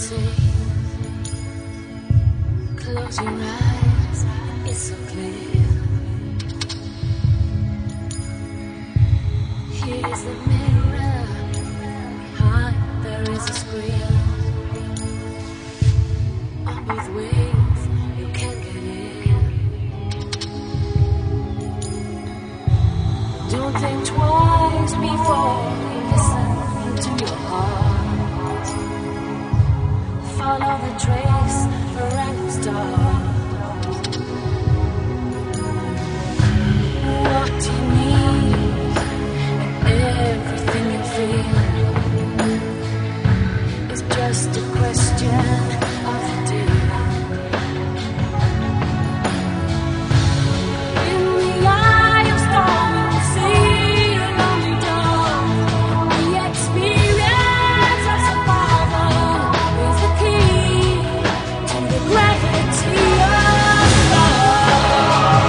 say. Close your eyes, it's so clear. Here's the mirror, behind there is a screen. On both ways, you can get in. Don't think twice before you listen to your heart. Follow the trace, a random star. What do you need? And everything you feel is just a question of the day. In the eye of storm, you will see a lonely dawn. The experience of survival is the key to the gravity of love.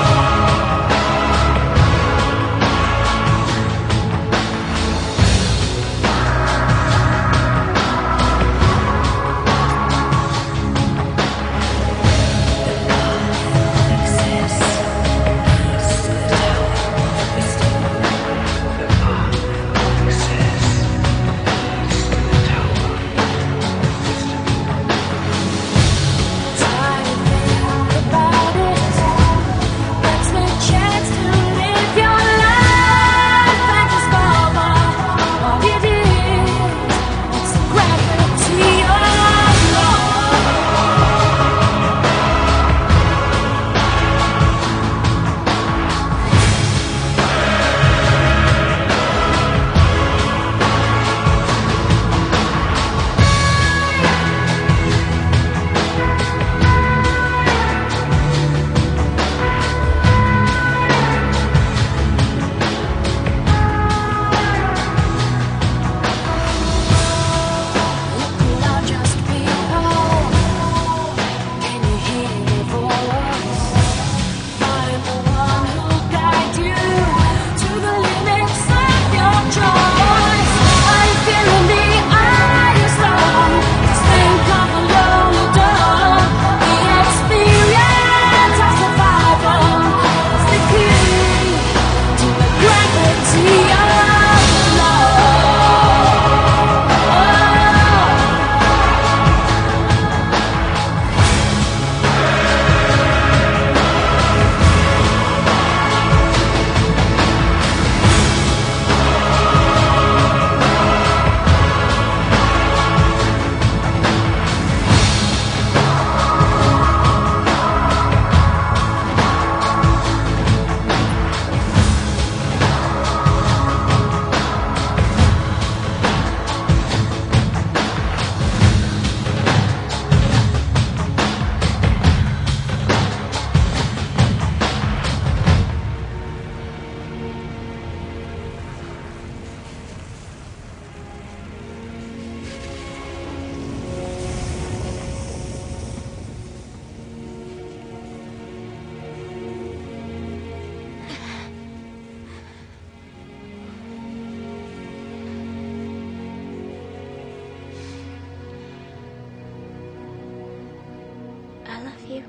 I love you.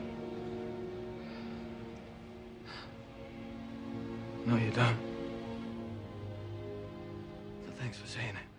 No, you don't. So thanks for saying it.